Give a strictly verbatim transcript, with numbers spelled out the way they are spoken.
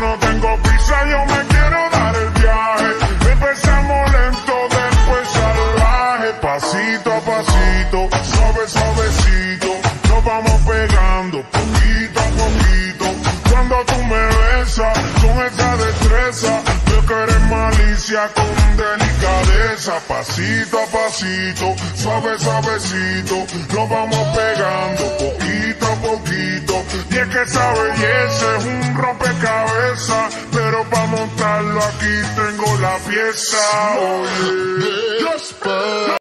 no tengo prisa, yo me quiero dar el viaje. Empezamos lento, después salvaje. Pasito a pasito, suave, suavecito, nos vamos pegando poquito a poquito. Cuando tú me besas con esa destreza, veo que eres malicia con delicadeza. Pasito a pasito, suave, suavecito, nos vamos pegando poquito a poquito. Y es que esa belleza es un rompecabezas, pero para montarlo aquí tengo la pieza. Oye,